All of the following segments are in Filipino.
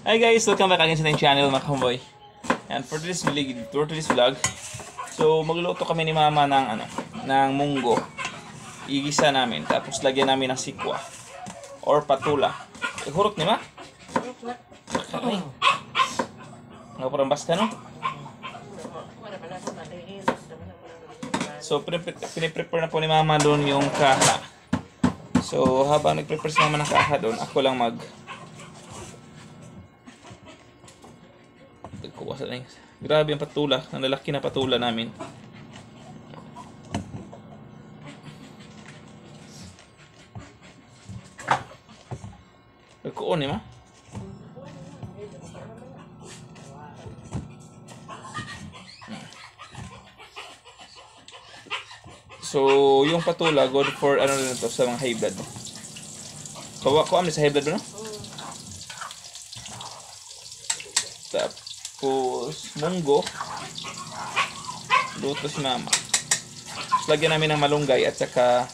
Hi guys, welcome back again sa ating channel mga kamboy. And for today's vlog, so magluluto kami ni Mama ng munggo. Igisa namin, tapos lagyan namin ng sikwa or patula. Hurot ni Ma? Ay. Nga parang baska no? So piniprepare na po ni Mama doon yung kaha. So habang nagprepare si Mama ng kaha doon, ako lang grabe yung patula, ang lalaki na patula namin. Nagkuon eh Ma? So yung patula good for ano rin to sa mga high blood. Kuha sa high blood no? Tapos munggo luto si Mama. Tapos lagyan namin ng malunggay at saka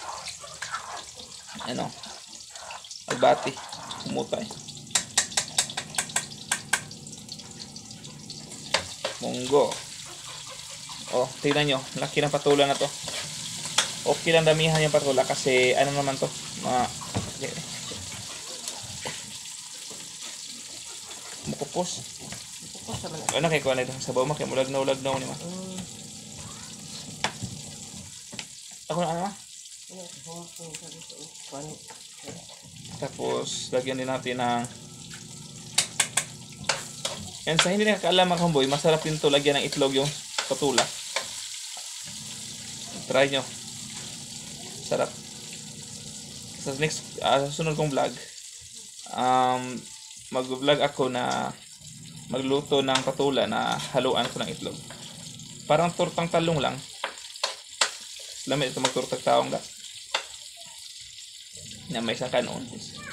agbati, umutay. Munggo. Oh, tignan nyo, laki ng patula na to. Okay lang damihan yung patula kasi ano naman to, mukupos. Ano kay kuha na itong sabaw mo? Kaya ulag na ni Ma. Ako na ano Ma? Tapos lagyan din natin ng yan, sa hindi nakakaalam mga kamboy, masarap din to lagyan ng itlog yung patula. Try nyo. Sarap. Sa next, sunod kong vlog, mag-vlog ako na magluto ng patula na haluan ko ng itlog. Parang tortang talong lang. Lamit ito magturtag taong da. Na may isang kanon.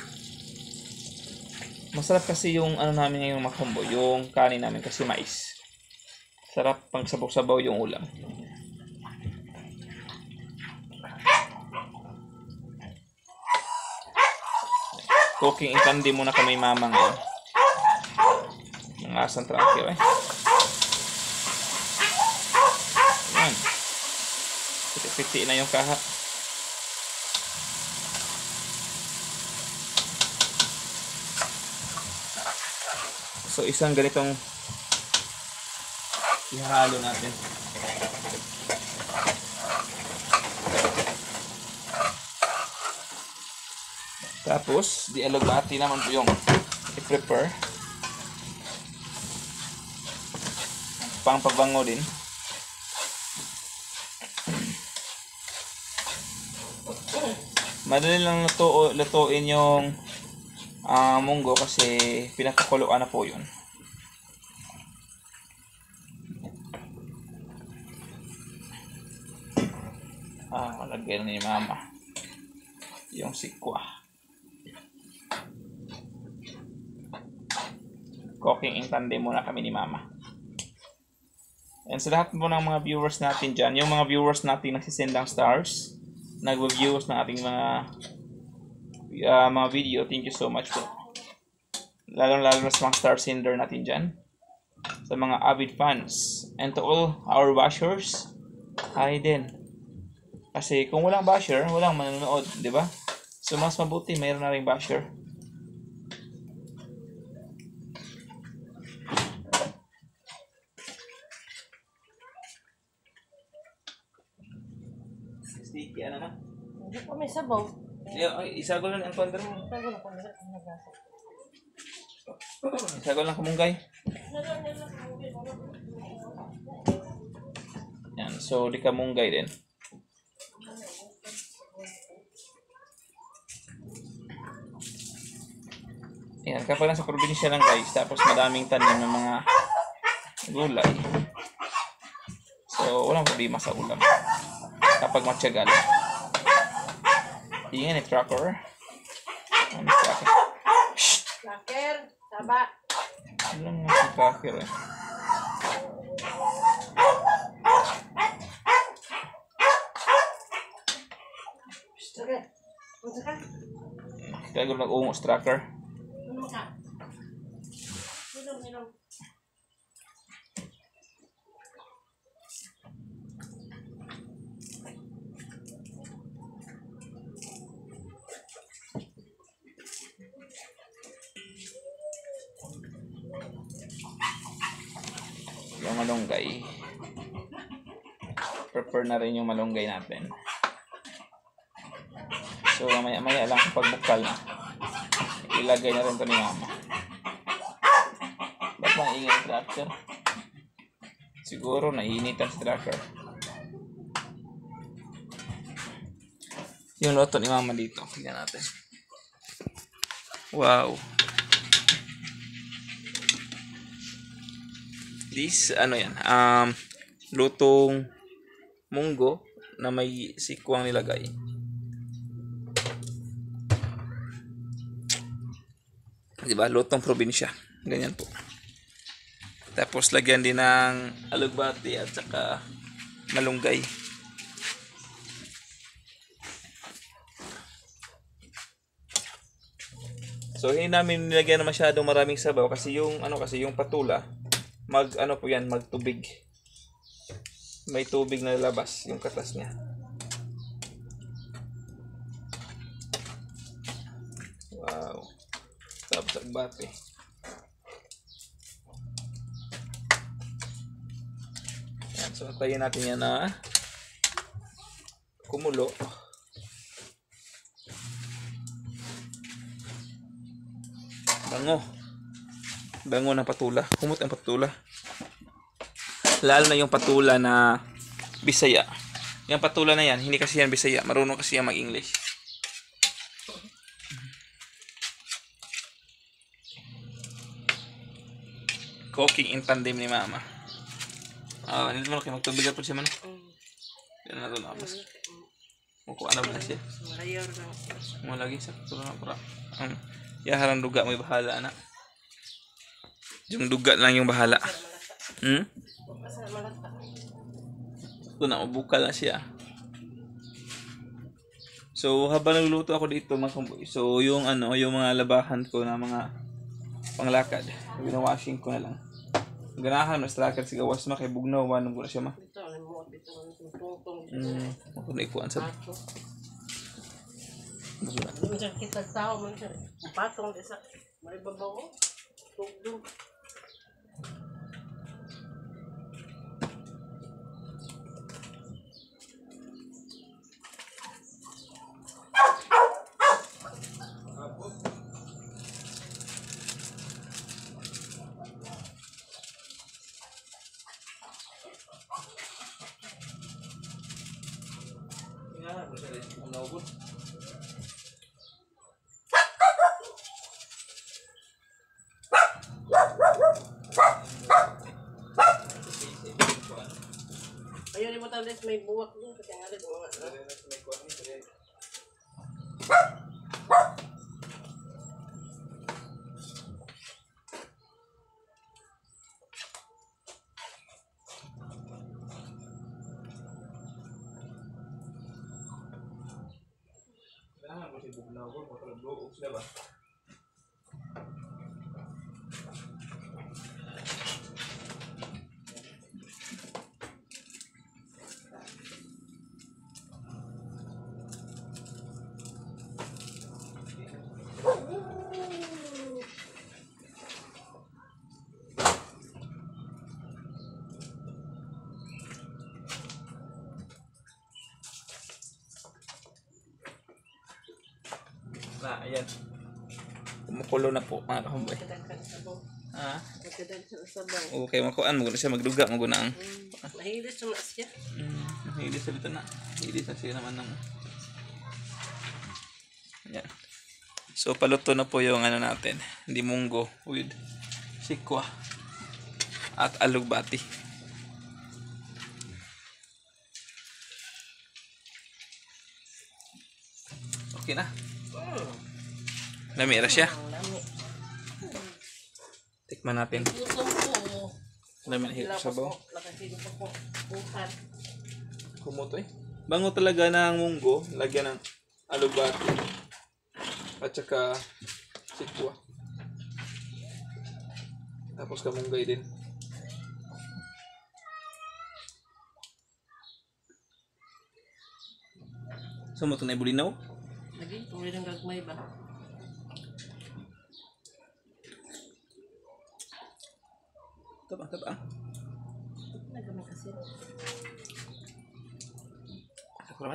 Masarap kasi yung ano namin ngayong makumbo, yung kanin namin kasi mais. Sarap pang sabaw-sabaw yung ulam. Cooking in tandem muna kami Mama ngayon. Ng asang tractor eh. Yan. Piti-piti na yung kaha. So isang ganitong ihalo natin. Tapos, di alagbati naman po yung i-prepare. Pangpabango din. Madali lang lutuin yung munggo kasi pinakakuluan na po yun. Lagyan ni Mama yung sikwa. Cooking in tandem muna kami ni Mama. And sa lahat po ng mga viewers natin dyan, yung mga viewers natin nagsisend ng stars, nag-views ng ating mga video, thank you so much po. Lalo sa mga star sender natin dyan, sa mga avid fans, and to all our bashers, hi din. Kasi kung walang basher, walang manonood, di ba? So mas mabuti mayroon na ring basher. Sticky ano na? Hindi pa may sabaw. Isagol lang ang ponder mo. Isagol ako nila ang nagasa. Isagol lang kamunggay. Yan, so di kamunggay din. Yan, kapag nasa probinsya lang guys, tapos madaming tanim ng mga gulay. So, walang problema sa ulam. Kapag matyagal. Tingnan ni tracker. Ano si tracker? Tracker, taba. Alam nga si tracker eh. Okay. Punta ka. Kaya nag-ungos tracker. Ano ka? yung malunggay. Prepare na rin yung malunggay natin. So, maya-maya lang kapag bukal na, ilagay na rin ito ni Mama. Ba't bang ingay yung tractor? Siguro naiinitan si tractor. Yung loto ni Mama dito. Tingnan natin. Wow. This, ano yan? Lutong munggo na may sikwang nilagay. Diba? Lutong probinsya. Ganyan po. Tapos lagyan din ng alugbati at saka malunggay. So hindi namin nilagyan na masyadong maraming sabaw kasi yung yung patula magtubig. May tubig na labas yung katas niya. Wow. Tapos agbati. Yan, so tayo natin yan na kumulo. Bango ng patula. Kumot ang patula. Lalo na yung patula na Bisaya. Yung patula na yan, hindi kasi yan Bisaya. Marunong kasi yan mag-English. Cooking in tandem ni Mama. Hindi mo kayo magtubigan po siya man. Yan na ito labas. Mukuha na ba na siya? Mo lagi sa patula na pura. Yaharang duga may bahala na. Yung duga lang yung bahala. Ito na, mabukal na siya. So, habang nagluluto ako dito, mga kumboy. So, yung mga labahan ko na mga panglakad, winawashing ko na lang. Ganahan, mas lakad si gawas ma, kay bugnaw, wanong ko na siya ma. Ako na ikuan sa Minsan kita tao, minsan patong sa may babaw. Tugdong. Ayun mo tanda may buwak doon kasi nga rin mga na, ayan. Kumukulo na po, mga kahumbay. Okay, makuan mo na siya, magduga mo na ang. Mahilis na siya. Mahilis sa dito na. Mahilis na siya naman ng. Ayan. So, paluto na po yung natin. Hindi munggo with sikwa at alugbati. Okay na. Lamira siya. Tikman natin. Lami na hito sa baw. Kumuto eh. Bango talaga ng munggo. Lagyan ng alugbati. At saka sikwa. Tapos kamunggay din. So mo ito na ibulinaw? Lagi, tuloy ng gagmay ba? Tabang. Nagamay kasi. Ako naman.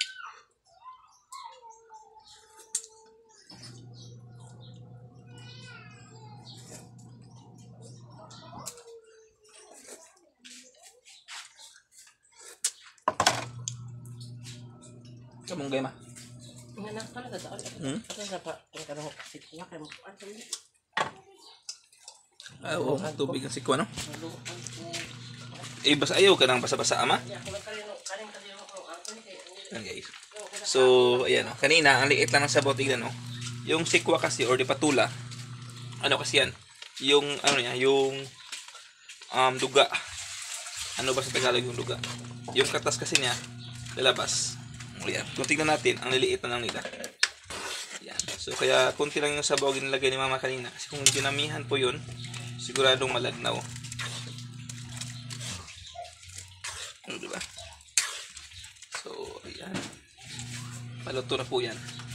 Kamong gay ma. Nga na talaga daon. Ato sa pa kung kanang sikwa kay mo. Ato ni. Oo, tubig ang sikwa no. Eh basta ayaw ka nang basa-basa ama. Ya, kung kanin kasi ako ato ni kay. Ayan guys. So, ayan o. Kanina, ang liit lang ng sabaw. Tignan o. Yung sikwa kasi, or di patula. Ano kasi yan? Yung, ano niya, yung duga. Ano ba sa Tagalog yung duga? Yung katas kasi niya, lalabas. Ayan. Kung tignan natin, ang liliit na lang nila. Ayan. So, kaya kunti lang yung sabaw ginilagay ni mama kanina. Kasi kung dinamihan po yun, siguradong malagnaw. Ano diba? So, ayan. Paluto na po yan.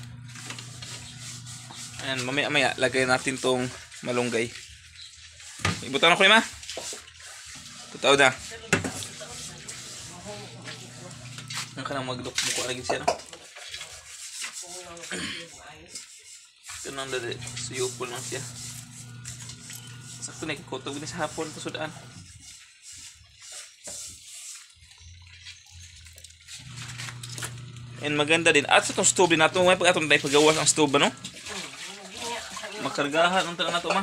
Ayan, mamaya lagay natin tong malunggay. Ibutan ako ma. Tutaw na. Ang kanang magluk-mukha lagi siya no. Ito nang dali. Suyupol lang siya. Sakto na ikutog ni sa hapon ito sudaan. And maganda din. At sa itong stove din nato, may pag-atong tayo paggawas ang stove ba no? Makargahan ang talang nato ma.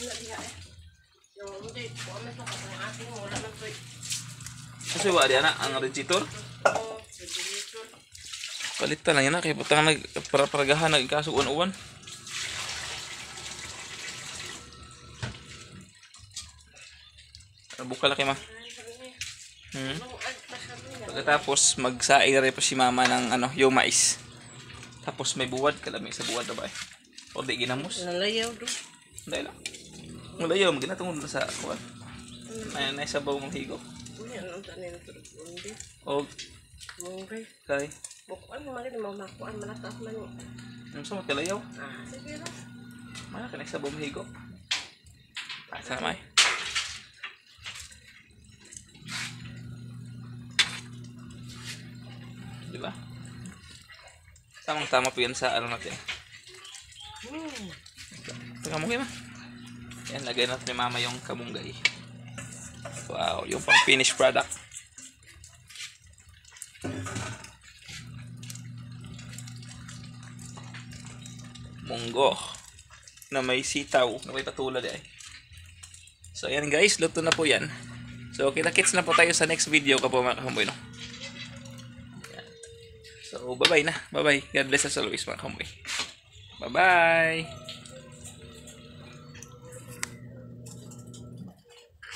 Kasi wala di ana ang radiator. Palitan lang yan na kaya putang para-paragahan nagkasuan-uwan. Buka laki ma. Pagkatapos magsaing rin po si mama ng ano, yung mais. Tapos may buwad, kalami sa buwad na ba eh. O di ginamos. Nalayaw do. Dahil lang. Malayaw, maginatungod na sa kuwan. May naisabaw mong higop. Ano tanin to? Undi. O Mungkay. kay. Bukuan mo rin mo makuan malakas man. Ano sa magkalayaw? Sige ra. Mana ka naisabaw mong higop. Asa na may. Diba? Tamang-tama po yan sa ano natin. Kamunggay ma. Yan, lagay natin ni mama yung kamunggay. Wow, yung pang finished product. Munggo na may sitaw, na may patula di ay. So ayan guys, luto na po yan. So kita-kits na po tayo sa next video kapo mga kahamboy no. So, bye-bye na. Bye-bye. God bless us always mga kamoy. Bye-bye.